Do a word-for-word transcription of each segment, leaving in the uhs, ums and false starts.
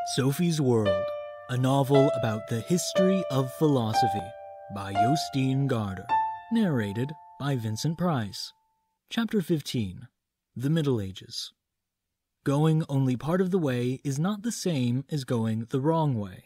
Sophie's World, a novel about the history of philosophy by Justine Garder, narrated by Vincent Price. Chapter fifteen, The Middle Ages. Going only part of the way is not the same as going the wrong way.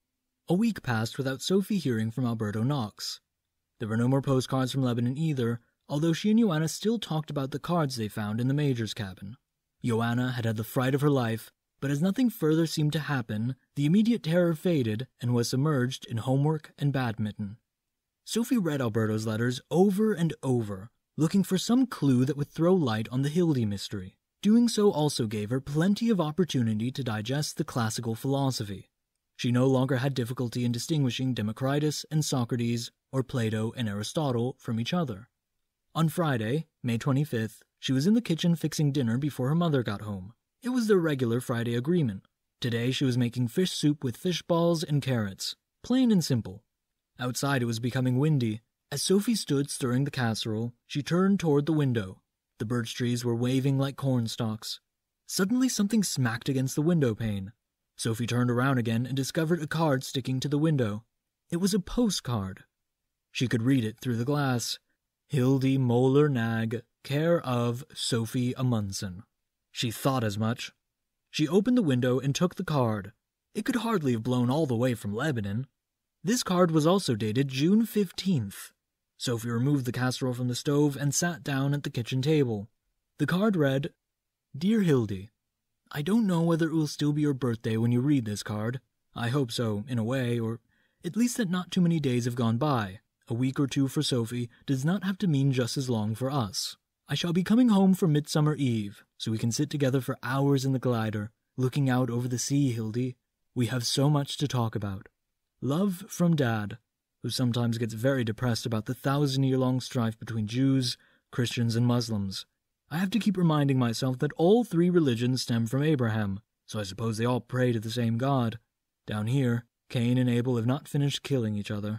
A week passed without Sophie hearing from Alberto Knox. There were no more postcards from Lebanon either, although she and Joanna still talked about the cards they found in the Major's cabin. Joanna had had the fright of her life, but as nothing further seemed to happen, the immediate terror faded and was submerged in homework and badminton. Sophie read Alberto's letters over and over, looking for some clue that would throw light on the Hilde mystery. Doing so also gave her plenty of opportunity to digest the classical philosophy. She no longer had difficulty in distinguishing Democritus and Socrates, or Plato and Aristotle, from each other. On Friday, May twenty-fifth, she was in the kitchen fixing dinner before her mother got home. It was their regular Friday agreement. Today she was making fish soup with fish balls and carrots, plain and simple. Outside it was becoming windy. As Sophie stood stirring the casserole, she turned toward the window. The birch trees were waving like cornstalks. Suddenly something smacked against the window pane. Sophie turned around again and discovered a card sticking to the window. It was a postcard. She could read it through the glass. Hilde Moller Nag, care of Sophie Amundsen. She thought as much. She opened the window and took the card. It could hardly have blown all the way from Lebanon. This card was also dated June fifteenth. Sophie removed the casserole from the stove and sat down at the kitchen table. The card read, Dear Hilde, I don't know whether it will still be your birthday when you read this card. I hope so, in a way, or at least that not too many days have gone by. A week or two for Sophie does not have to mean just as long for us. I shall be coming home for Midsummer Eve, so we can sit together for hours in the glider, looking out over the sea, Hilde. We have so much to talk about. Love from Dad, who sometimes gets very depressed about the thousand-year-long strife between Jews, Christians, and Muslims. I have to keep reminding myself that all three religions stem from Abraham, so I suppose they all pray to the same God. Down here, Cain and Abel have not finished killing each other.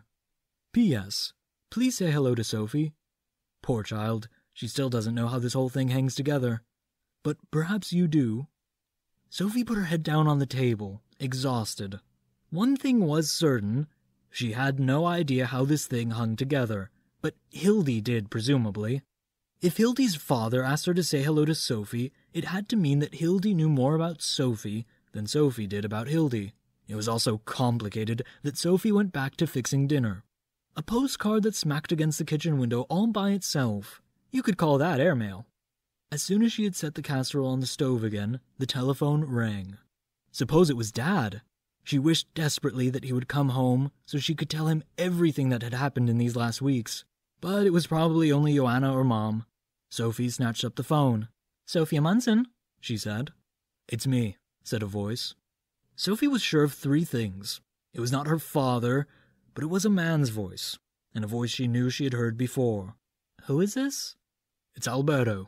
P S. Please say hello to Sophie. Poor child. She still doesn't know how this whole thing hangs together. But perhaps you do. Sophie put her head down on the table, exhausted. One thing was certain. She had no idea how this thing hung together, but Hilde did, presumably. If Hilde's father asked her to say hello to Sophie, it had to mean that Hilde knew more about Sophie than Sophie did about Hilde. It was also complicated that Sophie went back to fixing dinner. A postcard that smacked against the kitchen window all by itself. You could call that airmail. As soon as she had set the casserole on the stove again, the telephone rang. Suppose it was Dad. She wished desperately that he would come home so she could tell him everything that had happened in these last weeks. But it was probably only Joanna or Mom. Sophie snatched up the phone. Sophie Amundsen, she said. It's me, said a voice. Sophie was sure of three things. It was not her father, but it was a man's voice, and a voice she knew she had heard before. Who is this? It's Alberto.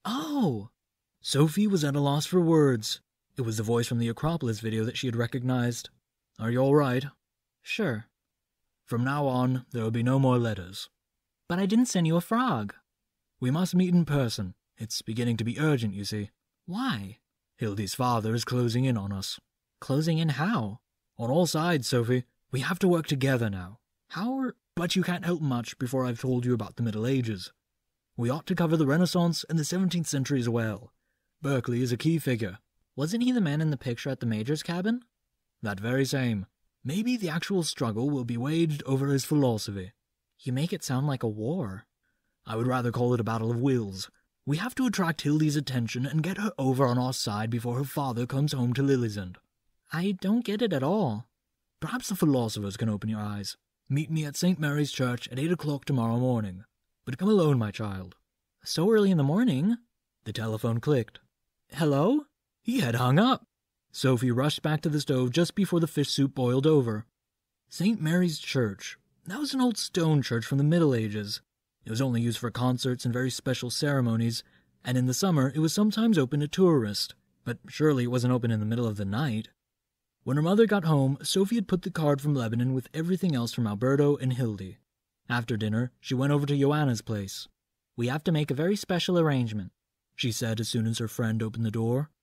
Oh! Sophie was at a loss for words. It was the voice from the Acropolis video that she had recognized. Are you all right? Sure. From now on, there will be no more letters. But I didn't send you a frog. We must meet in person. It's beginning to be urgent, you see. Why? Hilde's father is closing in on us. Closing in how? On all sides, Sophie. We have to work together now. How are... But you can't help much before I've told you about the Middle Ages. We ought to cover the Renaissance and the seventeenth century as well. Berkeley is a key figure. Wasn't he the man in the picture at the Major's cabin? That very same. Maybe the actual struggle will be waged over his philosophy. You make it sound like a war. I would rather call it a battle of wills. We have to attract Hilde's attention and get her over on our side before her father comes home to Lillesund. I don't get it at all. Perhaps the philosophers can open your eyes. Meet me at Saint Mary's Church at eight o'clock tomorrow morning. But come alone, my child. So early in the morning? The telephone clicked. Hello? He had hung up. Sophie rushed back to the stove just before the fish soup boiled over. Saint Mary's Church. That was an old stone church from the Middle Ages. It was only used for concerts and very special ceremonies, and in the summer it was sometimes open to tourists. But surely it wasn't open in the middle of the night. When her mother got home, Sophie had put the card from Lebanon with everything else from Alberto and Hilde. After dinner, she went over to Joanna's place. We have to make a very special arrangement, she said as soon as her friend opened the door.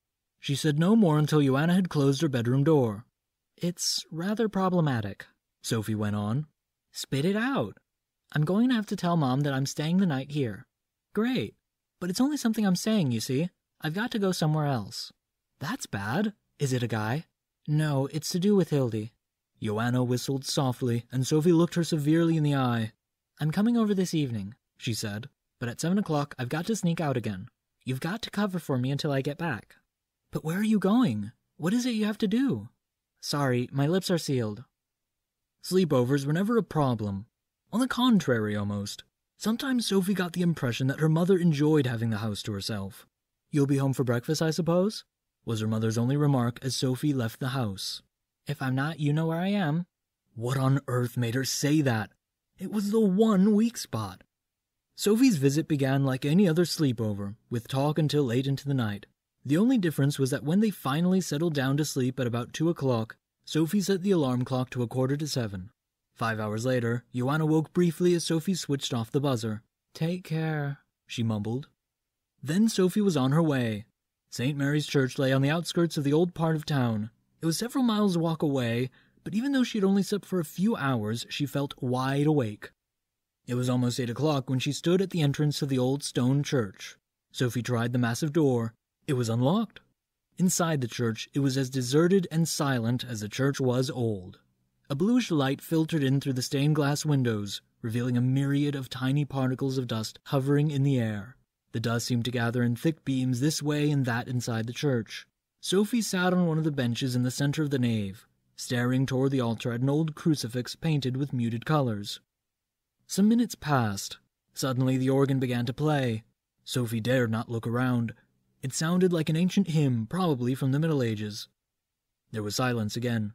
She said no more until Joanna had closed her bedroom door. "It's rather problematic," Sophie went on. "Spit it out." "I'm going to have to tell Mom that I'm staying the night here." "Great. But it's only something I'm saying, you see. I've got to go somewhere else." "That's bad. Is it a guy?" "No, it's to do with Hilde." Joanna whistled softly, and Sophie looked her severely in the eye. "I'm coming over this evening," she said, "but at seven o'clock I've got to sneak out again. You've got to cover for me until I get back." "But where are you going? What is it you have to do?" "Sorry, my lips are sealed." Sleepovers were never a problem. On the contrary, almost. Sometimes Sophie got the impression that her mother enjoyed having the house to herself. "You'll be home for breakfast, I suppose?" was her mother's only remark as Sophie left the house. "If I'm not, you know where I am." What on earth made her say that? It was the one weak spot. Sophie's visit began like any other sleepover, with talk until late into the night. The only difference was that when they finally settled down to sleep at about two o'clock, Sophie set the alarm clock to a quarter to seven. Five hours later, Joanna woke briefly as Sophie switched off the buzzer. "Take care," she mumbled. Then Sophie was on her way. Saint Mary's Church lay on the outskirts of the old part of town. It was several miles' walk away, but even though she had only slept for a few hours, she felt wide awake. It was almost eight o'clock when she stood at the entrance to the old stone church. Sophie tried the massive door. It was unlocked. Inside the church, it was as deserted and silent as the church was old. A bluish light filtered in through the stained glass windows, revealing a myriad of tiny particles of dust hovering in the air. The dust seemed to gather in thick beams this way and that inside the church. Sophie sat on one of the benches in the center of the nave, staring toward the altar at an old crucifix painted with muted colors. Some minutes passed. Suddenly the organ began to play. Sophie dared not look around. It sounded like an ancient hymn, probably from the Middle Ages. There was silence again.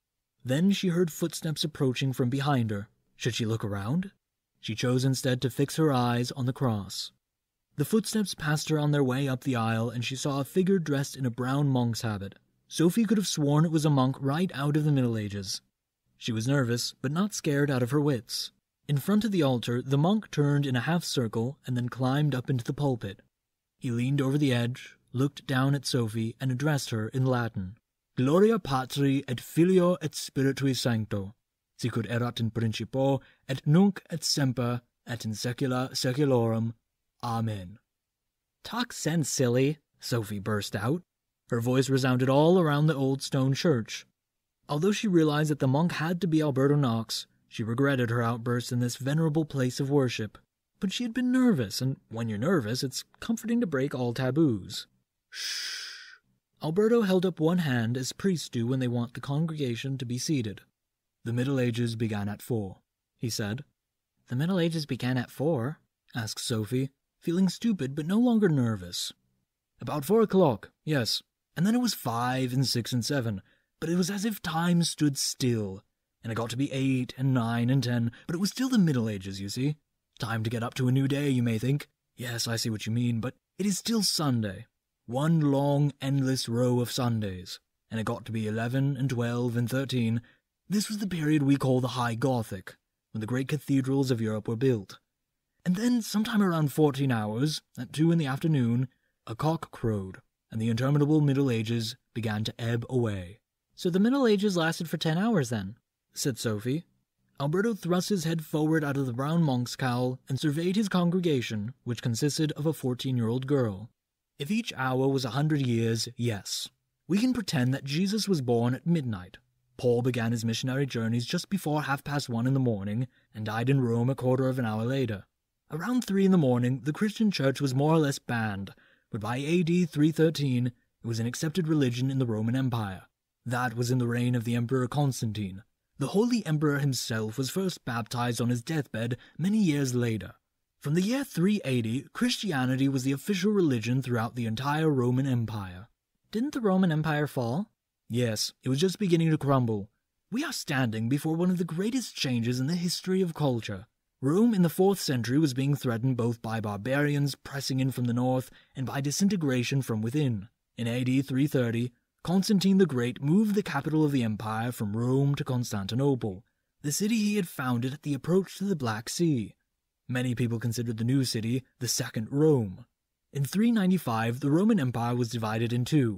Then she heard footsteps approaching from behind her. Should she look around? She chose instead to fix her eyes on the cross. The footsteps passed her on their way up the aisle, and she saw a figure dressed in a brown monk's habit. Sophie could have sworn it was a monk right out of the Middle Ages. She was nervous, but not scared out of her wits. In front of the altar, the monk turned in a half circle and then climbed up into the pulpit. He leaned over the edge, looked down at Sophie, and addressed her in Latin. Gloria Patri et Filio et Spiritui Sancto, sicut erat in principio, et nunc et semper, et in saecula saeculorum. Amen. Talk sense, silly, Sophie burst out. Her voice resounded all around the old stone church. Although she realized that the monk had to be Alberto Knox, she regretted her outburst in this venerable place of worship. But she had been nervous, and when you're nervous, it's comforting to break all taboos. Shh. Alberto held up one hand as priests do when they want the congregation to be seated. The Middle Ages began at four, he said. The Middle Ages began at four? Asked Sophie, feeling stupid but no longer nervous. About four o'clock, yes, and then it was five and six and seven, but it was as if time stood still, and it got to be eight and nine and ten, but it was still the Middle Ages, you see. Time to get up to a new day, you may think. Yes, I see what you mean, but it is still Sunday. One long, endless row of Sundays, and it got to be eleven and twelve and thirteen. This was the period we call the High Gothic, when the great cathedrals of Europe were built. And then, sometime around fourteen hours, at two in the afternoon, a cock crowed, and the interminable Middle Ages began to ebb away. So the Middle Ages lasted for ten hours, then? Said Sophie. Alberto thrust his head forward out of the brown monk's cowl and surveyed his congregation, which consisted of a fourteen-year-old girl. If each hour was a hundred years, yes. We can pretend that Jesus was born at midnight. Paul began his missionary journeys just before half-past one in the morning and died in Rome a quarter of an hour later. Around three in the morning, the Christian church was more or less banned, but by A D three thirteen, it was an accepted religion in the Roman Empire. That was in the reign of the Emperor Constantine. The Holy Emperor himself was first baptized on his deathbed many years later. From the year three eighty, Christianity was the official religion throughout the entire Roman Empire. Didn't the Roman Empire fall? Yes, it was just beginning to crumble. We are standing before one of the greatest changes in the history of culture. Rome in the fourth century was being threatened both by barbarians pressing in from the north and by disintegration from within. In A D three thirty, Constantine the Great moved the capital of the empire from Rome to Constantinople, the city he had founded at the approach to the Black Sea. Many people considered the new city the Second Rome. In three ninety-five, the Roman Empire was divided in two.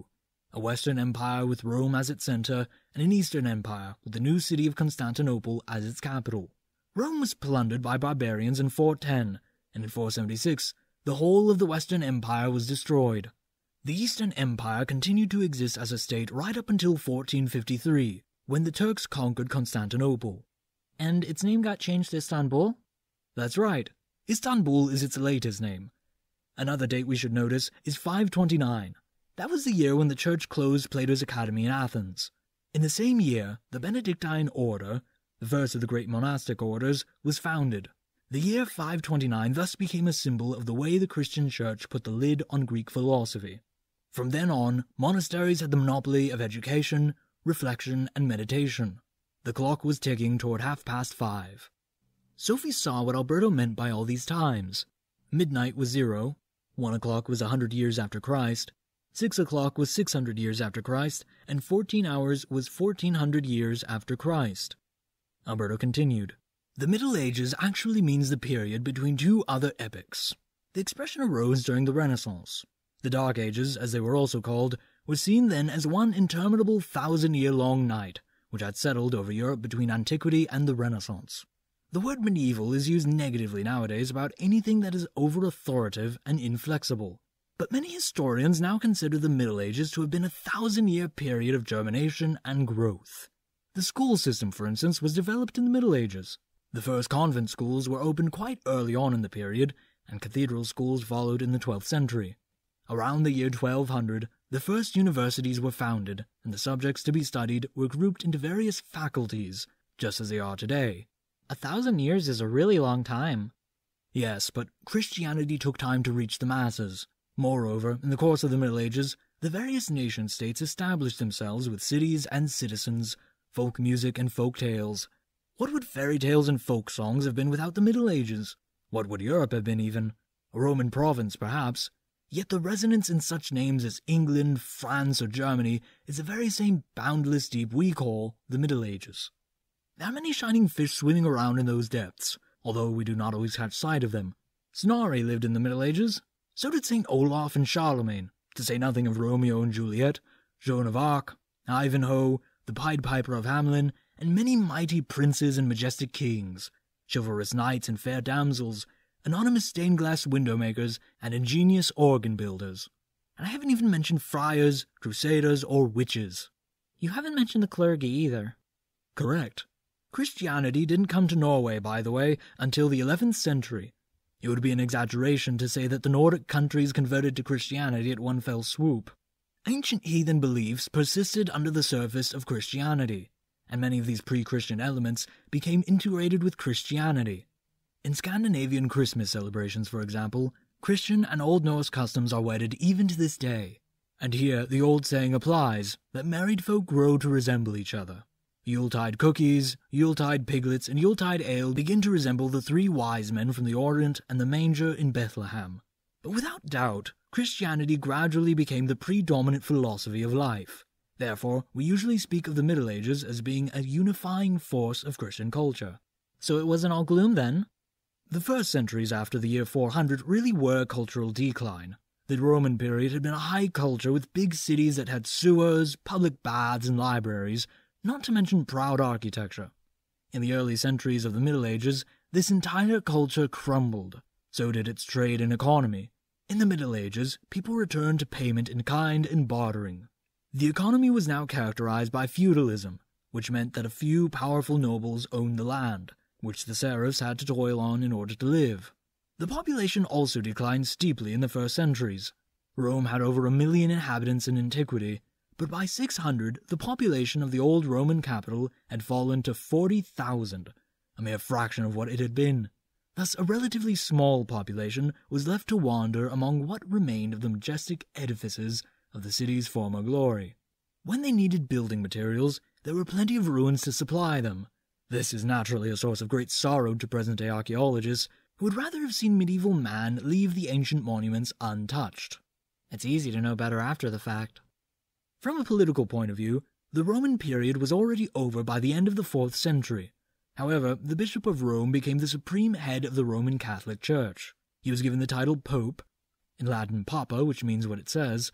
a Western Empire with Rome as its center, and an Eastern Empire with the new city of Constantinople as its capital. Rome was plundered by barbarians in four ten, and in four seventy-six, the whole of the Western Empire was destroyed. The Eastern Empire continued to exist as a state right up until fourteen fifty-three, when the Turks conquered Constantinople. And its name got changed to Istanbul? That's right. Istanbul is its latest name. Another date we should notice is five twenty-nine. That was the year when the church closed Plato's Academy in Athens. In the same year, the Benedictine order, the first of the great monastic orders, was founded. The year five twenty-nine thus became a symbol of the way the Christian church put the lid on Greek philosophy. From then on, monasteries had the monopoly of education, reflection, and meditation. The clock was ticking toward half past five. Sophie saw what Alberto meant by all these times. Midnight was zero, one o'clock was a hundred years after Christ, six o'clock was six hundred years after Christ, and fourteen hours was fourteen hundred years after Christ. Alberto continued. The Middle Ages actually means the period between two other epochs. The expression arose during the Renaissance. The Dark Ages, as they were also called, were seen then as one interminable thousand-year-long night, which had settled over Europe between antiquity and the Renaissance. The word medieval is used negatively nowadays about anything that is over-authoritative and inflexible. But many historians now consider the Middle Ages to have been a thousand-year period of germination and growth. The school system, for instance, was developed in the Middle Ages. The first convent schools were opened quite early on in the period, and cathedral schools followed in the twelfth century. Around the year twelve hundred, the first universities were founded, and the subjects to be studied were grouped into various faculties, just as they are today. A thousand years is a really long time. Yes, but Christianity took time to reach the masses. Moreover, in the course of the Middle Ages, the various nation-states established themselves with cities and citizens, folk music and folk tales. What would fairy tales and folk songs have been without the Middle Ages? What would Europe have been even? A Roman province, perhaps. Yet the resonance in such names as England, France, or Germany is the very same boundless deep we call the Middle Ages. There are many shining fish swimming around in those depths, although we do not always catch sight of them. Snorri lived in the Middle Ages. So did Saint Olaf and Charlemagne, to say nothing of Romeo and Juliet, Joan of Arc, Ivanhoe, the Pied Piper of Hamelin, and many mighty princes and majestic kings, chivalrous knights and fair damsels, anonymous stained-glass window-makers, and ingenious organ-builders. And I haven't even mentioned friars, crusaders, or witches. You haven't mentioned the clergy either. Correct. Christianity didn't come to Norway, by the way, until the eleventh century. It would be an exaggeration to say that the Nordic countries converted to Christianity at one fell swoop. Ancient heathen beliefs persisted under the surface of Christianity, and many of these pre-Christian elements became integrated with Christianity. In Scandinavian Christmas celebrations, for example, Christian and Old Norse customs are wedded even to this day. And here the old saying applies, that married folk grow to resemble each other. Yuletide cookies, Yuletide piglets, and Yuletide ale begin to resemble the three wise men from the Orient and the manger in Bethlehem. But without doubt, Christianity gradually became the predominant philosophy of life. Therefore, we usually speak of the Middle Ages as being a unifying force of Christian culture. So it wasn't all gloom then? The first centuries after the year four hundred really were cultural decline. The Roman period had been a high culture with big cities that had sewers, public baths, and libraries, not to mention proud architecture. In the early centuries of the Middle Ages, this entire culture crumbled. So did its trade and economy. In the Middle Ages, people returned to payment in kind and bartering. The economy was now characterized by feudalism, which meant that a few powerful nobles owned the land, which the serfs had to toil on in order to live. The population also declined steeply in the first centuries. Rome had over a million inhabitants in antiquity, but by six hundred the population of the old Roman capital had fallen to forty thousand, a mere fraction of what it had been. Thus a relatively small population was left to wander among what remained of the majestic edifices of the city's former glory. When they needed building materials, there were plenty of ruins to supply them. This is naturally a source of great sorrow to present-day archaeologists, who would rather have seen medieval man leave the ancient monuments untouched. It's easy to know better after the fact. From a political point of view, the Roman period was already over by the end of the fourth century. However, the Bishop of Rome became the supreme head of the Roman Catholic Church. He was given the title Pope, in Latin Papa, which means what it says,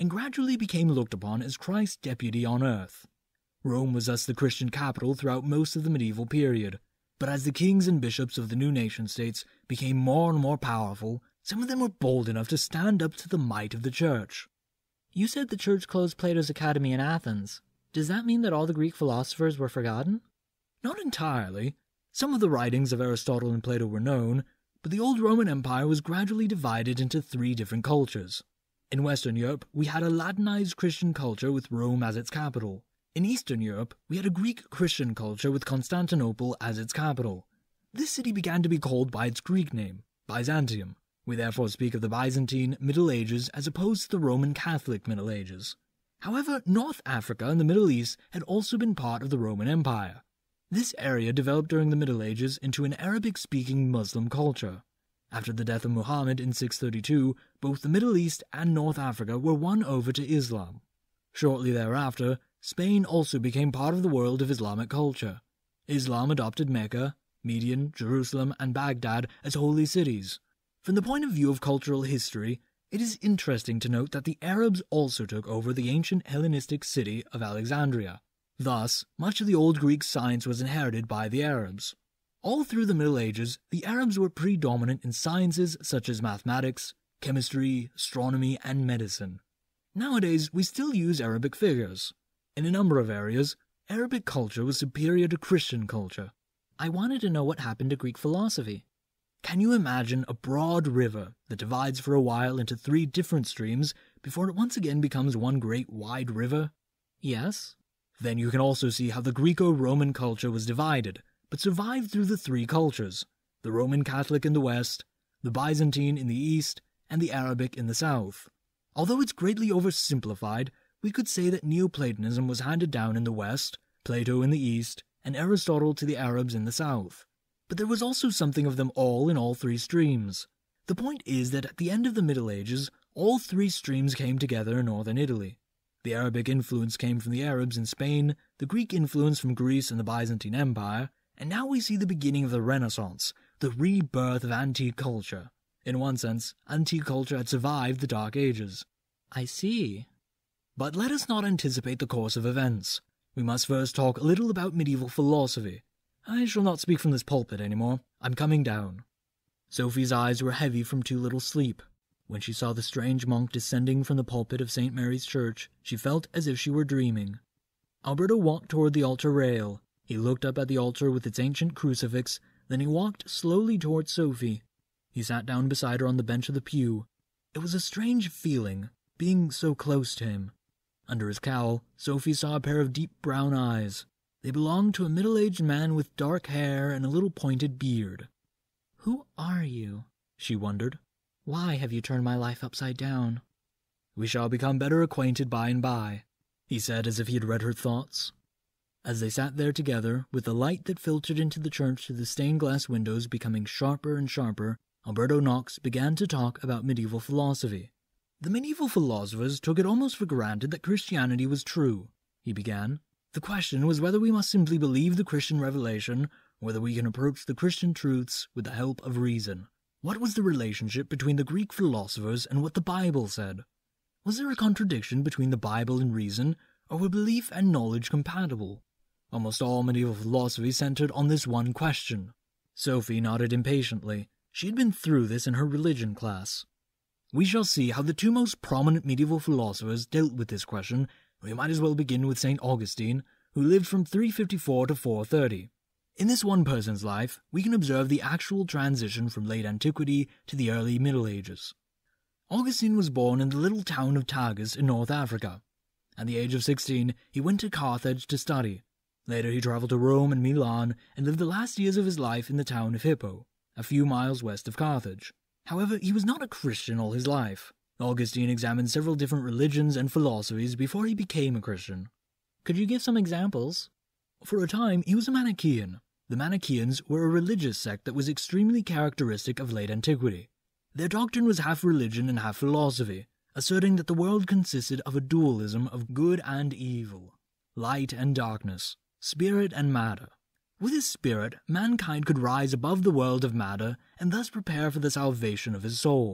and gradually became looked upon as Christ's deputy on earth. Rome was thus the Christian capital throughout most of the medieval period, but as the kings and bishops of the new nation-states became more and more powerful, some of them were bold enough to stand up to the might of the church. You said the church closed Plato's academy in Athens. Does that mean that all the Greek philosophers were forgotten? Not entirely. Some of the writings of Aristotle and Plato were known, but the old Roman Empire was gradually divided into three different cultures. In Western Europe, we had a Latinized Christian culture with Rome as its capital. In Eastern Europe, we had a Greek Christian culture with Constantinople as its capital. This city began to be called by its Greek name, Byzantium. We therefore speak of the Byzantine Middle Ages as opposed to the Roman Catholic Middle Ages. However, North Africa and the Middle East had also been part of the Roman Empire. This area developed during the Middle Ages into an Arabic-speaking Muslim culture. After the death of Muhammad in six thirty-two, both the Middle East and North Africa were won over to Islam. Shortly thereafter, Spain also became part of the world of Islamic culture. Islam adopted Mecca, Median, Jerusalem, and Baghdad as holy cities. From the point of view of cultural history, it is interesting to note that the Arabs also took over the ancient Hellenistic city of Alexandria. Thus, much of the old Greek science was inherited by the Arabs. All through the Middle Ages, the Arabs were predominant in sciences such as mathematics, chemistry, astronomy, and medicine. Nowadays, we still use Arabic figures. In a number of areas, Arabic culture was superior to Christian culture. I wanted to know what happened to Greek philosophy. Can you imagine a broad river that divides for a while into three different streams before it once again becomes one great wide river? Yes. Then you can also see how the Greco-Roman culture was divided, but survived through the three cultures, the Roman Catholic in the west, the Byzantine in the east, and the Arabic in the south. Although it's greatly oversimplified, we could say that Neoplatonism was handed down in the west, Plato in the east, and Aristotle to the Arabs in the south. But there was also something of them all in all three streams. The point is that at the end of the Middle Ages, all three streams came together in northern Italy. The Arabic influence came from the Arabs in Spain, the Greek influence from Greece and the Byzantine Empire, and now we see the beginning of the Renaissance, the rebirth of antique culture. In one sense, antique culture had survived the Dark Ages. I see. But let us not anticipate the course of events. We must first talk a little about medieval philosophy. I shall not speak from this pulpit anymore. I'm coming down. Sophie's eyes were heavy from too little sleep. When she saw the strange monk descending from the pulpit of Saint Mary's Church, she felt as if she were dreaming. Alberto walked toward the altar rail. He looked up at the altar with its ancient crucifix, then he walked slowly toward Sophie. He sat down beside her on the bench of the pew. It was a strange feeling, being so close to him. Under his cowl, Sophie saw a pair of deep brown eyes. They belonged to a middle-aged man with dark hair and a little pointed beard. Who are you? She wondered. Why have you turned my life upside down? We shall become better acquainted by and by, he said as if he had read her thoughts. As they sat there together, with the light that filtered into the church through the stained-glass windows becoming sharper and sharper, Alberto Knox began to talk about medieval philosophy. The medieval philosophers took it almost for granted that Christianity was true, he began. The question was whether we must simply believe the Christian revelation, or whether we can approach the Christian truths with the help of reason. What was the relationship between the Greek philosophers and what the Bible said? Was there a contradiction between the Bible and reason, or were belief and knowledge compatible? Almost all medieval philosophy centered on this one question. Sophie nodded impatiently. She had been through this in her religion class. We shall see how the two most prominent medieval philosophers dealt with this question. We might as well begin with Saint Augustine, who lived from three fifty-four to four thirty. In this one person's life, we can observe the actual transition from late antiquity to the early Middle Ages. Augustine was born in the little town of Tagus in North Africa. At the age of sixteen, he went to Carthage to study. Later he traveled to Rome and Milan and lived the last years of his life in the town of Hippo, a few miles west of Carthage. However, he was not a Christian all his life. Augustine examined several different religions and philosophies before he became a Christian. Could you give some examples? For a time, he was a Manichaean. The Manichaeans were a religious sect that was extremely characteristic of late antiquity. Their doctrine was half religion and half philosophy, asserting that the world consisted of a dualism of good and evil, light and darkness, spirit and matter. With his spirit, mankind could rise above the world of matter and thus prepare for the salvation of his soul.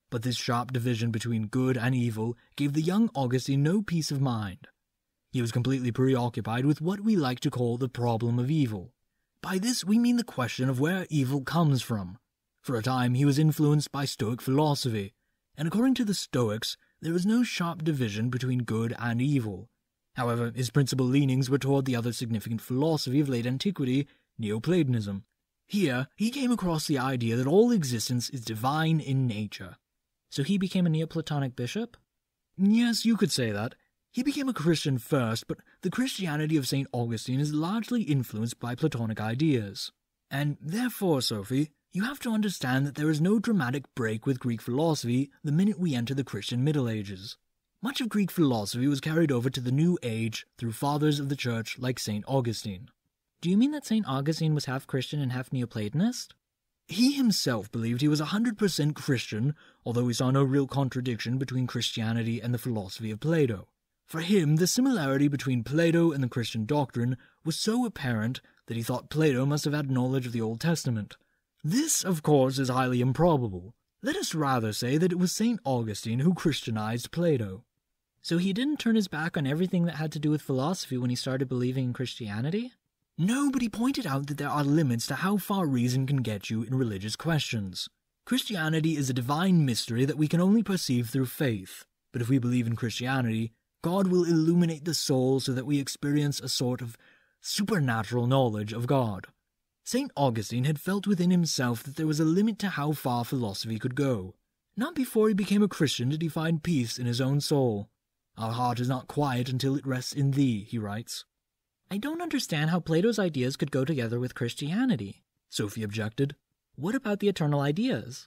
But this sharp division between good and evil gave the young Augustine no peace of mind. He was completely preoccupied with what we like to call the problem of evil. By this we mean the question of where evil comes from. For a time he was influenced by Stoic philosophy, and according to the Stoics, there was no sharp division between good and evil. However, his principal leanings were toward the other significant philosophy of late antiquity, Neoplatonism. Here, he came across the idea that all existence is divine in nature. So he became a Neoplatonic bishop? Yes, you could say that. He became a Christian first, but the Christianity of Saint Augustine is largely influenced by Platonic ideas. And therefore, Sophie, you have to understand that there is no dramatic break with Greek philosophy the minute we enter the Christian Middle Ages. Much of Greek philosophy was carried over to the New Age through fathers of the Church like Saint Augustine. Do you mean that Saint Augustine was half Christian and half Neoplatonist? He himself believed he was one hundred percent Christian, although he saw no real contradiction between Christianity and the philosophy of Plato. For him, the similarity between Plato and the Christian doctrine was so apparent that he thought Plato must have had knowledge of the Old Testament. This, of course, is highly improbable. Let us rather say that it was Saint Augustine who Christianized Plato. So he didn't turn his back on everything that had to do with philosophy when he started believing in Christianity? No, but he pointed out that there are limits to how far reason can get you in religious questions. Christianity is a divine mystery that we can only perceive through faith. But if we believe in Christianity, God will illuminate the soul so that we experience a sort of supernatural knowledge of God. Saint Augustine had felt within himself that there was a limit to how far philosophy could go. Not before he became a Christian did he find peace in his own soul. Our heart is not quiet until it rests in thee, he writes. I don't understand how Plato's ideas could go together with Christianity, Sophie objected. What about the eternal ideas?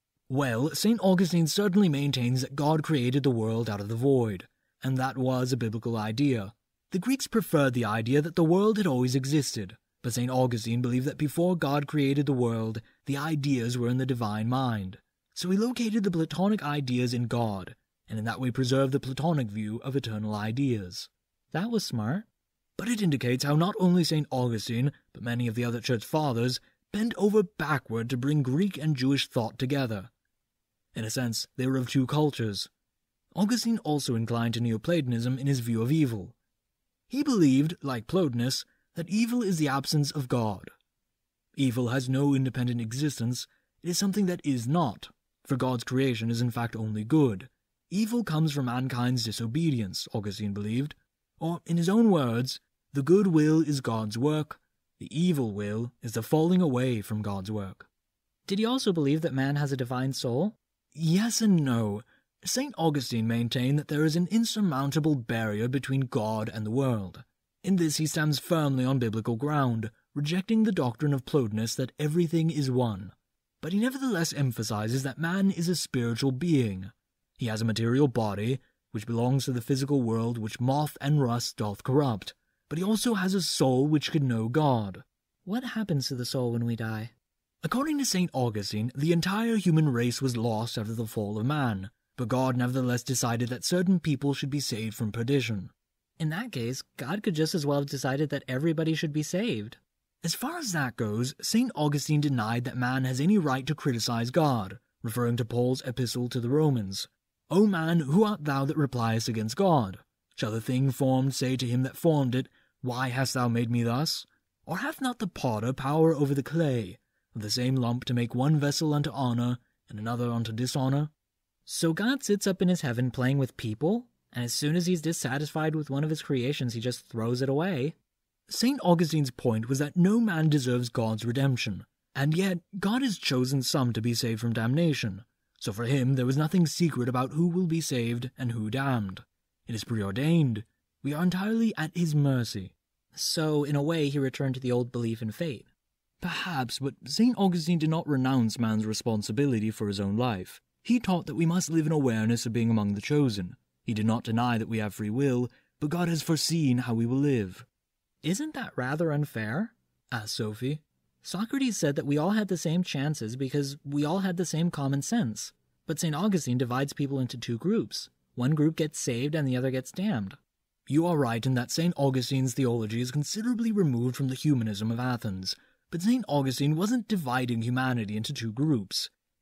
Well, Saint Augustine certainly maintains that God created the world out of the void, and that was a biblical idea. The Greeks preferred the idea that the world had always existed, but Saint Augustine believed that before God created the world, the ideas were in the divine mind. So he located the Platonic ideas in God, and in that way preserved the Platonic view of eternal ideas. That was smart. But it indicates how not only Saint Augustine, but many of the other church fathers, bent over backward to bring Greek and Jewish thought together. In a sense, they were of two cultures. Augustine also inclined to Neoplatonism in his view of evil. He believed, like Plotinus, that evil is the absence of God. Evil has no independent existence, it is something that is not, for God's creation is in fact only good. Evil comes from mankind's disobedience, Augustine believed, or, in his own words, the good will is God's work, the evil will is the falling away from God's work. Did he also believe that man has a divine soul? Yes and no. Saint Augustine maintained that there is an insurmountable barrier between God and the world. In this he stands firmly on biblical ground, rejecting the doctrine of Plotinus that everything is one. But he nevertheless emphasizes that man is a spiritual being. He has a material body, which belongs to the physical world which moth and rust doth corrupt, but he also has a soul which can know God. What happens to the soul when we die? According to Saint Augustine, the entire human race was lost after the fall of man, but God nevertheless decided that certain people should be saved from perdition. In that case, God could just as well have decided that everybody should be saved. As far as that goes, Saint Augustine denied that man has any right to criticize God, referring to Paul's epistle to the Romans. O man, who art thou that repliest against God? Shall the thing formed say to him that formed it, Why hast thou made me thus? Or hath not the potter power over the clay, of the same lump to make one vessel unto honor, and another unto dishonor? So God sits up in his heaven playing with people, and as soon as he's dissatisfied with one of his creations, he just throws it away. Saint Augustine's point was that no man deserves God's redemption, and yet God has chosen some to be saved from damnation. So for him there was nothing secret about who will be saved and who damned. It is preordained. We are entirely at his mercy. So, in a way, he returned to the old belief in fate. Perhaps, but Saint Augustine did not renounce man's responsibility for his own life. He taught that we must live in awareness of being among the chosen. He did not deny that we have free will, but God has foreseen how we will live. Isn't that rather unfair? Asked Sophie. Socrates said that we all had the same chances because we all had the same common sense. But Saint Augustine divides people into two groups. One group gets saved and the other gets damned. You are right in that Saint Augustine's theology is considerably removed from the humanism of Athens, but Saint Augustine wasn't dividing humanity into two groups.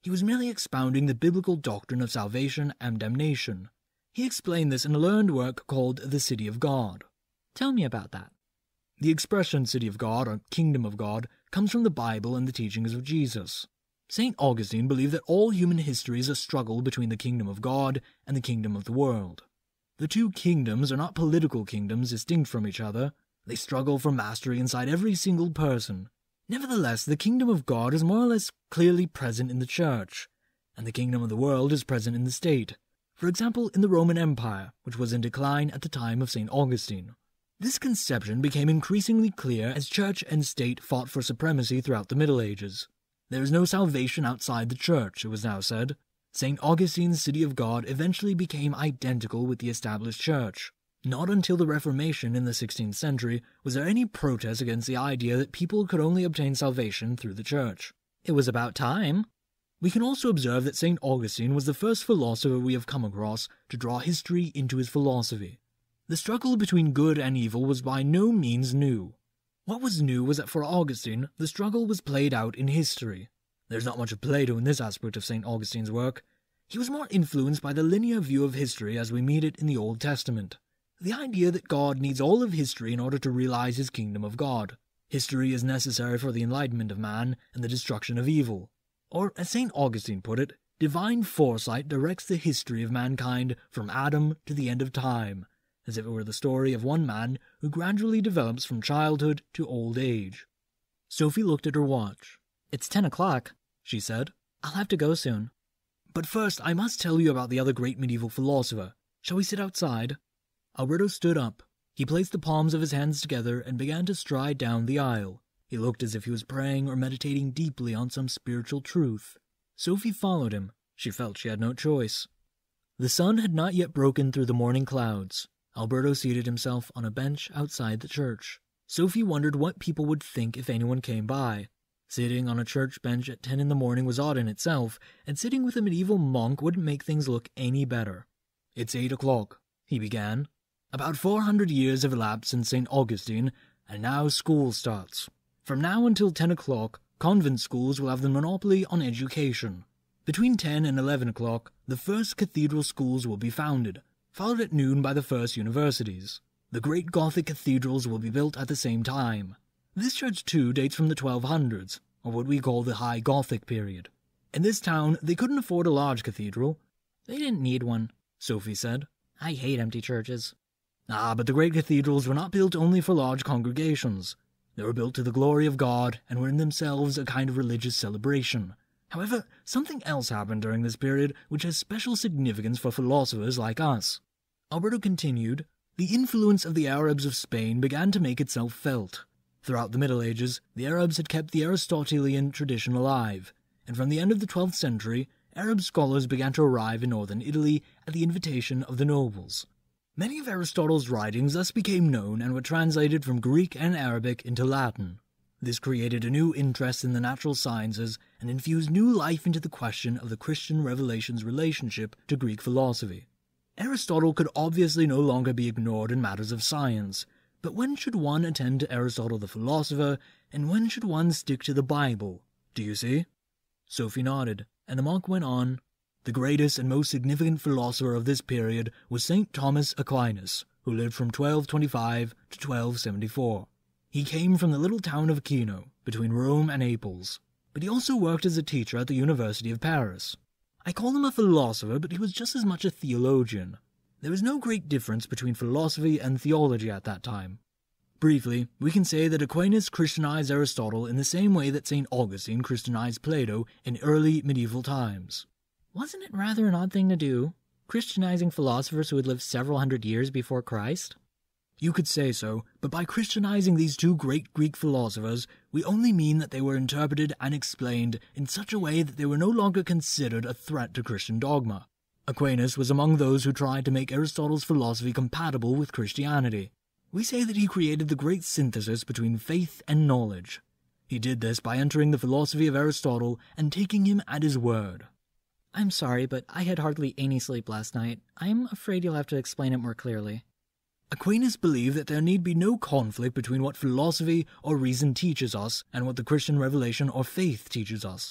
He was merely expounding the biblical doctrine of salvation and damnation. He explained this in a learned work called The City of God. Tell me about that. The expression City of God, or Kingdom of God, comes from the Bible and the teachings of Jesus. Saint Augustine believed that all human history is a struggle between the kingdom of God and the kingdom of the world. The two kingdoms are not political kingdoms distinct from each other. They struggle for mastery inside every single person. Nevertheless, the kingdom of God is more or less clearly present in the church, and the kingdom of the world is present in the state. For example, in the Roman Empire, which was in decline at the time of Saint Augustine. This conception became increasingly clear as church and state fought for supremacy throughout the Middle Ages. There is no salvation outside the church, it was now said. Saint Augustine's City of God eventually became identical with the established church. Not until the Reformation in the sixteenth century was there any protest against the idea that people could only obtain salvation through the church. It was about time. We can also observe that Saint Augustine was the first philosopher we have come across to draw history into his philosophy. The struggle between good and evil was by no means new. What was new was that for Augustine, the struggle was played out in history. There's not much of Plato in this aspect of Saint Augustine's work. He was more influenced by the linear view of history as we meet it in the Old Testament. The idea that God needs all of history in order to realize his kingdom of God. History is necessary for the enlightenment of man and the destruction of evil. Or, as Saint Augustine put it, divine foresight directs the history of mankind from Adam to the end of time, as if it were the story of one man who gradually develops from childhood to old age. Sophie looked at her watch. It's ten o'clock, she said. I'll have to go soon. But first, I must tell you about the other great medieval philosopher. Shall we sit outside? Alberto stood up. He placed the palms of his hands together and began to stride down the aisle. He looked as if he was praying or meditating deeply on some spiritual truth. Sophie followed him. She felt she had no choice. The sun had not yet broken through the morning clouds. Alberto seated himself on a bench outside the church. Sophie wondered what people would think if anyone came by. Sitting on a church bench at ten in the morning was odd in itself, and sitting with a medieval monk wouldn't make things look any better. "It's eight o'clock," he began. "About four hundred years have elapsed since Saint Augustine, and now school starts. From now until ten o'clock, convent schools will have the monopoly on education. Between ten and eleven o'clock, the first cathedral schools will be founded, followed at noon by the first universities. The great Gothic cathedrals will be built at the same time. This church, too, dates from the twelve hundreds, or what we call the High Gothic period. In this town, they couldn't afford a large cathedral." "They didn't need one," Sophie said. "I hate empty churches." "Ah, but the great cathedrals were not built only for large congregations. They were built to the glory of God, and were in themselves a kind of religious celebration. However, something else happened during this period which has special significance for philosophers like us." Alberto continued, "The influence of the Arabs of Spain began to make itself felt. Throughout the Middle Ages, the Arabs had kept the Aristotelian tradition alive, and from the end of the twelfth century, Arab scholars began to arrive in northern Italy at the invitation of the nobles. Many of Aristotle's writings thus became known and were translated from Greek and Arabic into Latin. This created a new interest in the natural sciences and infused new life into the question of the Christian revelation's relationship to Greek philosophy. Aristotle could obviously no longer be ignored in matters of science, but when should one attend to Aristotle the philosopher, and when should one stick to the Bible? Do you see?" Sophie nodded, and the monk went on. "The greatest and most significant philosopher of this period was Saint Thomas Aquinas, who lived from twelve twenty-five to twelve seventy-four. He came from the little town of Kino, between Rome and Naples, but he also worked as a teacher at the University of Paris. I call him a philosopher, but he was just as much a theologian. There was no great difference between philosophy and theology at that time. Briefly, we can say that Aquinas Christianized Aristotle in the same way that Saint Augustine Christianized Plato in early medieval times." "Wasn't it rather an odd thing to do, Christianizing philosophers who had lived several hundred years before Christ?" "You could say so, but by Christianizing these two great Greek philosophers, we only mean that they were interpreted and explained in such a way that they were no longer considered a threat to Christian dogma. Aquinas was among those who tried to make Aristotle's philosophy compatible with Christianity. We say that he created the great synthesis between faith and knowledge. He did this by entering the philosophy of Aristotle and taking him at his word." "I'm sorry, but I had hardly any sleep last night. I'm afraid you'll have to explain it more clearly." Aquinas believed that there need be no conflict between what philosophy or reason teaches us and what the Christian revelation or faith teaches us.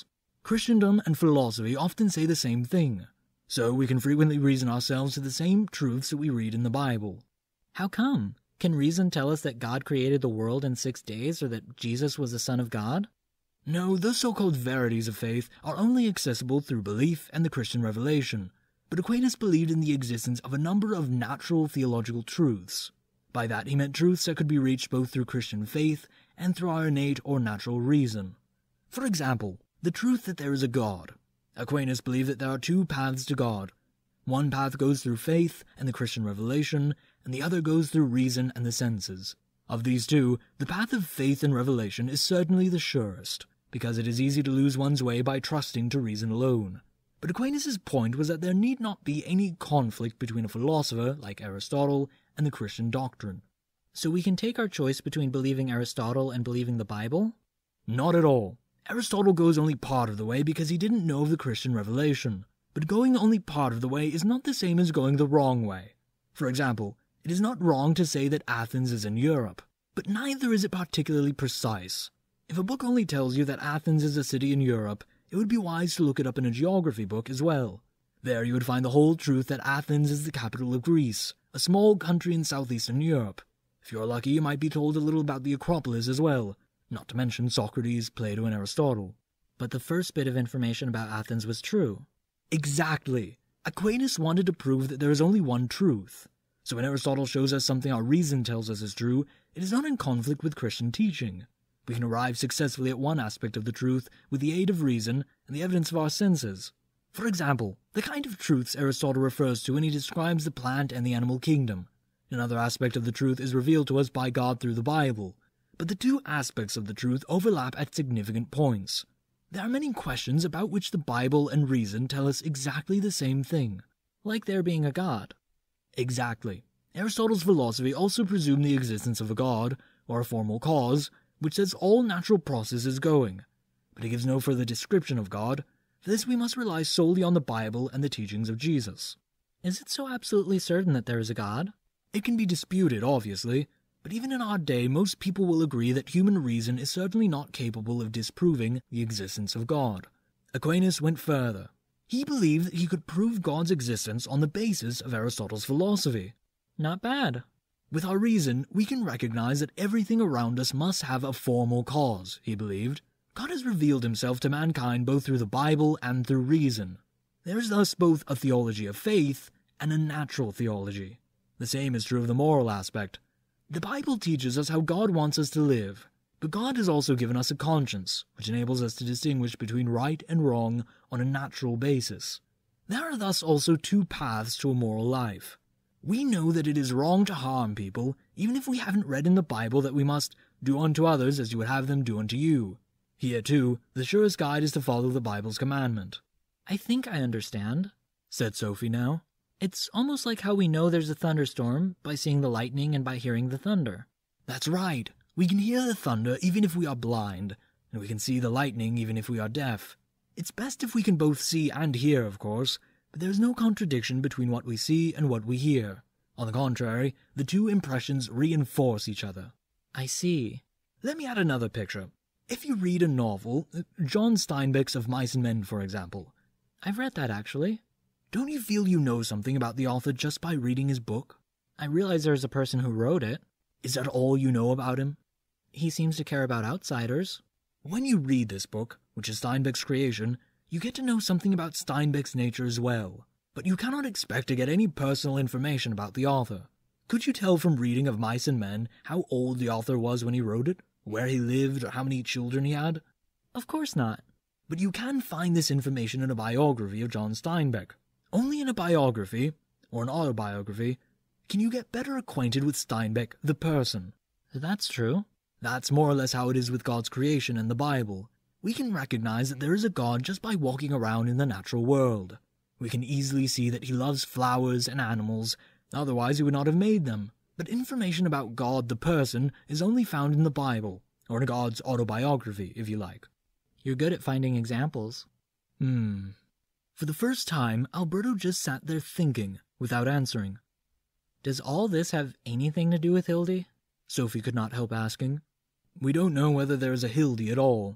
Christendom and philosophy often say the same thing, so we can frequently reason ourselves to the same truths that we read in the Bible. How come? Can reason tell us that God created the world in six days, or that Jesus was the Son of God? No, those so-called verities of faith are only accessible through belief and the Christian revelation, but Aquinas believed in the existence of a number of natural theological truths. By that he meant truths that could be reached both through Christian faith and through our innate or natural reason. For example, the truth that there is a God. Aquinas believed that there are two paths to God. One path goes through faith and the Christian revelation, and the other goes through reason and the senses. Of these two, the path of faith and revelation is certainly the surest, because it is easy to lose one's way by trusting to reason alone. But Aquinas' point was that there need not be any conflict between a philosopher, like Aristotle, and the Christian doctrine. So we can take our choice between believing Aristotle and believing the Bible? Not at all. Aristotle goes only part of the way because he didn't know of the Christian revelation. But going only part of the way is not the same as going the wrong way. For example, it is not wrong to say that Athens is in Europe, but neither is it particularly precise. If a book only tells you that Athens is a city in Europe, it would be wise to look it up in a geography book as well. There you would find the whole truth that Athens is the capital of Greece, a small country in southeastern Europe. If you're lucky, you might be told a little about the Acropolis as well, not to mention Socrates, Plato, and Aristotle. But the first bit of information about Athens was true. Exactly. Aquinas wanted to prove that there is only one truth. So when Aristotle shows us something our reason tells us is true, it is not in conflict with Christian teaching. We can arrive successfully at one aspect of the truth with the aid of reason and the evidence of our senses. For example, the kind of truths Aristotle refers to when he describes the plant and the animal kingdom. Another aspect of the truth is revealed to us by God through the Bible, but the two aspects of the truth overlap at significant points. There are many questions about which the Bible and reason tell us exactly the same thing. Like there being a God. Exactly. Aristotle's philosophy also presumed the existence of a God, or a formal cause, which sets all natural processes going. But it gives no further description of God. For this we must rely solely on the Bible and the teachings of Jesus. Is it so absolutely certain that there is a God? It can be disputed, obviously, but even in our day most people will agree that human reason is certainly not capable of disproving the existence of God. Aquinas went further. He believed that he could prove God's existence on the basis of Aristotle's philosophy. Not bad. With our reason, we can recognize that everything around us must have a formal cause, he believed. God has revealed himself to mankind both through the Bible and through reason. There is thus both a theology of faith and a natural theology. The same is true of the moral aspect. The Bible teaches us how God wants us to live, but God has also given us a conscience, which enables us to distinguish between right and wrong on a natural basis. There are thus also two paths to a moral life. We know that it is wrong to harm people, even if we haven't read in the Bible that we must do unto others as you would have them do unto you. Here, too, the surest guide is to follow the Bible's commandment. I think I understand, said Sophie now. It's almost like how we know there's a thunderstorm by seeing the lightning and by hearing the thunder. That's right. We can hear the thunder even if we are blind, and we can see the lightning even if we are deaf. It's best if we can both see and hear, of course, but there is no contradiction between what we see and what we hear. On the contrary, the two impressions reinforce each other. I see. Let me add another picture. If you read a novel, John Steinbeck's Of Mice and Men, for example. I've read that, actually. Don't you feel you know something about the author just by reading his book? I realize there's a person who wrote it. Is that all you know about him? He seems to care about outsiders. When you read this book, which is Steinbeck's creation, you get to know something about Steinbeck's nature as well. But you cannot expect to get any personal information about the author. Could you tell from reading Of Mice and Men how old the author was when he wrote it? Where he lived, or how many children he had? Of course not. But you can find this information in a biography of John Steinbeck. Only in a biography, or an autobiography, can you get better acquainted with Steinbeck, the person. That's true. That's more or less how it is with God's creation and the Bible. We can recognize that there is a God just by walking around in the natural world. We can easily see that he loves flowers and animals, otherwise he would not have made them. But information about God, the person, is only found in the Bible, or in God's autobiography, if you like. You're good at finding examples. Hmm. For the first time, Alberto just sat there thinking, without answering. Does all this have anything to do with Hilde? Sophie could not help asking. We don't know whether there is a Hilde at all.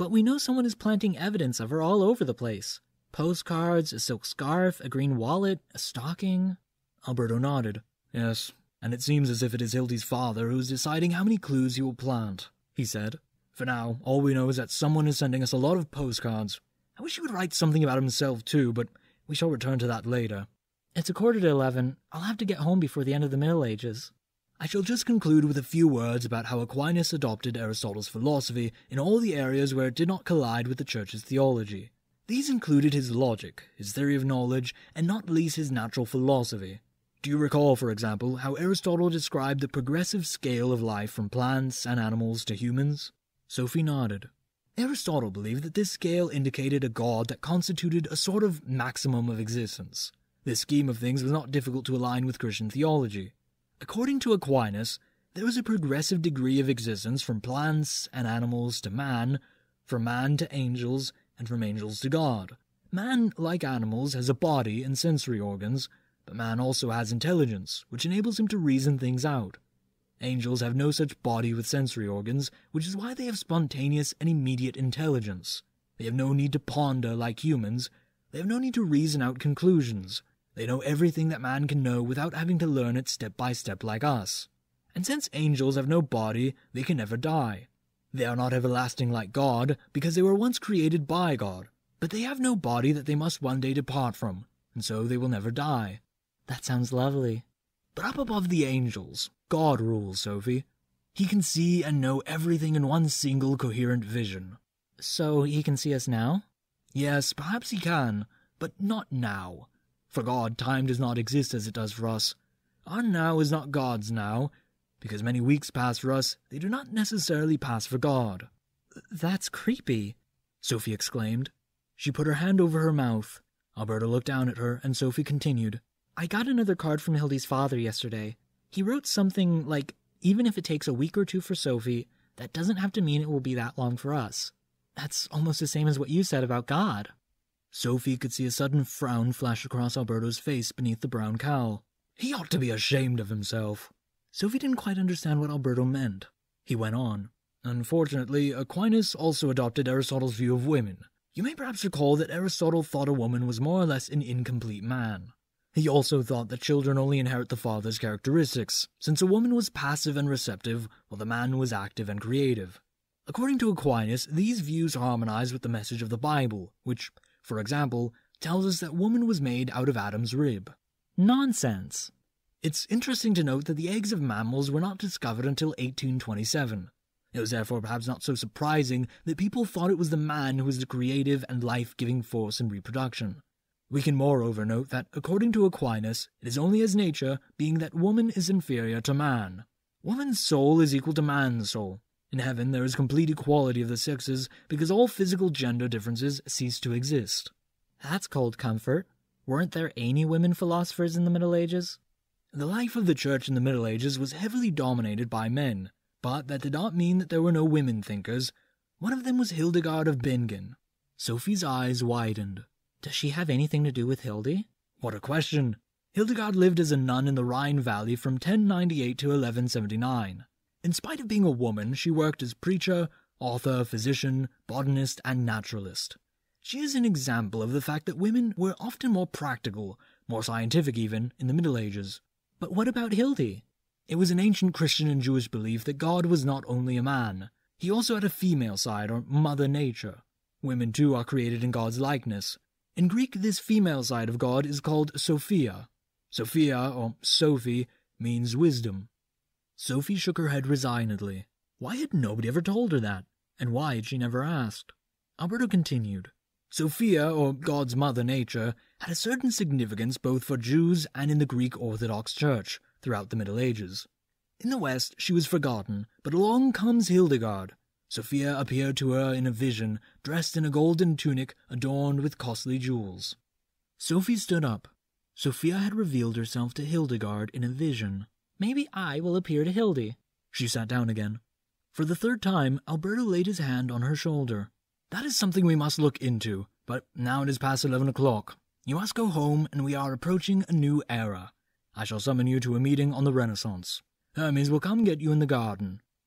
But we know someone is planting evidence of her all over the place. Postcards, a silk scarf, a green wallet, a stocking. Alberto nodded. Yes, and it seems as if it is Hilde's father who is deciding how many clues he will plant, he said. For now, all we know is that someone is sending us a lot of postcards. I wish he would write something about himself too, but we shall return to that later. It's a quarter to eleven. I'll have to get home before the end of the Middle Ages. I shall just conclude with a few words about how Aquinas adopted Aristotle's philosophy in all the areas where it did not collide with the Church's theology. These included his logic, his theory of knowledge, and not least his natural philosophy. Do you recall, for example, how Aristotle described the progressive scale of life from plants and animals to humans? Sophie nodded. Aristotle believed that this scale indicated a god that constituted a sort of maximum of existence. This scheme of things was not difficult to align with Christian theology. According to Aquinas, there was a progressive degree of existence from plants and animals to man, from man to angels, and from angels to God. Man, like animals, has a body and sensory organs, but man also has intelligence, which enables him to reason things out. Angels have no such body with sensory organs, which is why they have spontaneous and immediate intelligence. They have no need to ponder like humans. They have no need to reason out conclusions. They know everything that man can know without having to learn it step by step like us. And since angels have no body, they can never die. They are not everlasting like God, because they were once created by God, but they have no body that they must one day depart from, and so they will never die. That sounds lovely. But up above the angels, God rules, Sophie. He can see and know everything in one single coherent vision. So he can see us now? Yes, perhaps he can, but not now. For God, time does not exist as it does for us. Our now is not God's now. Because many weeks pass for us, they do not necessarily pass for God. That's creepy, Sophie exclaimed. She put her hand over her mouth. Alberto looked down at her, and Sophie continued. I got another card from Hilde's father yesterday. He wrote something like, even if it takes a week or two for Sophie, that doesn't have to mean it will be that long for us. That's almost the same as what you said about God. Sophie could see a sudden frown flash across Alberto's face beneath the brown cowl. He ought to be ashamed of himself. Sophie didn't quite understand what Alberto meant. He went on. Unfortunately, Aquinas also adopted Aristotle's view of women. You may perhaps recall that Aristotle thought a woman was more or less an incomplete man. He also thought that children only inherit the father's characteristics, since a woman was passive and receptive, while the man was active and creative. According to Aquinas, these views harmonize with the message of the Bible, which, for example, tells us that woman was made out of Adam's rib. Nonsense! It's interesting to note that the eggs of mammals were not discovered until eighteen twenty-seven. It was therefore perhaps not so surprising that people thought it was the man who was the creative and life-giving force in reproduction. We can moreover note that, according to Aquinas, it is only as nature, being that woman is inferior to man. Woman's soul is equal to man's soul. In heaven there is complete equality of the sexes because all physical gender differences cease to exist. That's cold comfort. Weren't there any women philosophers in the Middle Ages? The life of the Church in the Middle Ages was heavily dominated by men, but that did not mean that there were no women thinkers. One of them was Hildegard of Bingen. Sophie's eyes widened. Does she have anything to do with Hilde? What a question! Hildegard lived as a nun in the Rhine Valley from ten ninety-eight to eleven seventy-nine. In spite of being a woman, she worked as preacher, author, physician, botanist, and naturalist. She is an example of the fact that women were often more practical, more scientific even, in the Middle Ages. But what about Hilde? It was an ancient Christian and Jewish belief that God was not only a man. He also had a female side, or Mother Nature. Women too are created in God's likeness. In Greek, this female side of God is called Sophia. Sophia, or Sophie, means wisdom. Sophie shook her head resignedly. Why had nobody ever told her that? And why had she never asked? Alberto continued. Sophia, or God's Mother Nature, had a certain significance both for Jews and in the Greek Orthodox Church throughout the Middle Ages. In the West, she was forgotten, but along comes Hildegard. Sophia appeared to her in a vision, dressed in a golden tunic adorned with costly jewels. Sophie stood up. Sophia had revealed herself to Hildegard in a vision. Maybe I will appear to Hilde. She sat down again. For the third time, Alberto laid his hand on her shoulder. That is something we must look into, but now it is past eleven o'clock. You must go home, and we are approaching a new era. I shall summon you to a meeting on the Renaissance. Hermes will come get you in the garden.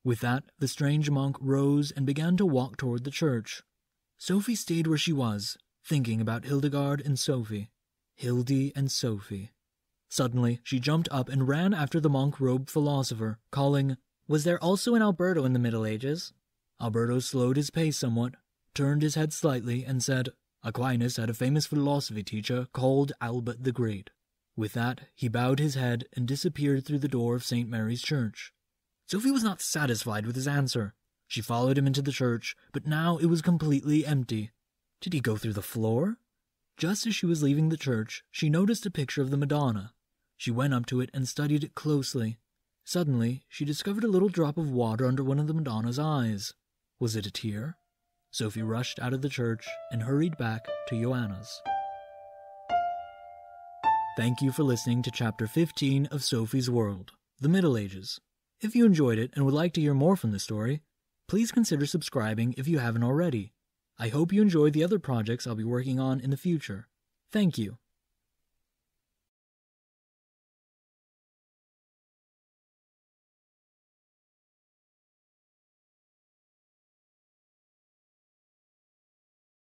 With that, the strange monk rose and began to walk toward the church. Sophie stayed where she was, thinking about Hildegard and Sophie. Hilde and Sophie. Suddenly, she jumped up and ran after the monk-robed philosopher, calling, "Was there also an Alberto in the Middle Ages?" Alberto slowed his pace somewhat, turned his head slightly, and said, "Aquinas had a famous philosophy teacher called Albert the Great." With that, he bowed his head and disappeared through the door of Saint Mary's Church. Sophie was not satisfied with his answer. She followed him into the church, but now it was completely empty. Did he go through the floor? Just as she was leaving the church, she noticed a picture of the Madonna. She went up to it and studied it closely. Suddenly, she discovered a little drop of water under one of the Madonna's eyes. Was it a tear? Sophie rushed out of the church and hurried back to Joanna's. Thank you for listening to Chapter fifteen of Sophie's World, The Middle Ages. If you enjoyed it and would like to hear more from the story, please consider subscribing if you haven't already. I hope you enjoy the other projects I'll be working on in the future. Thank you.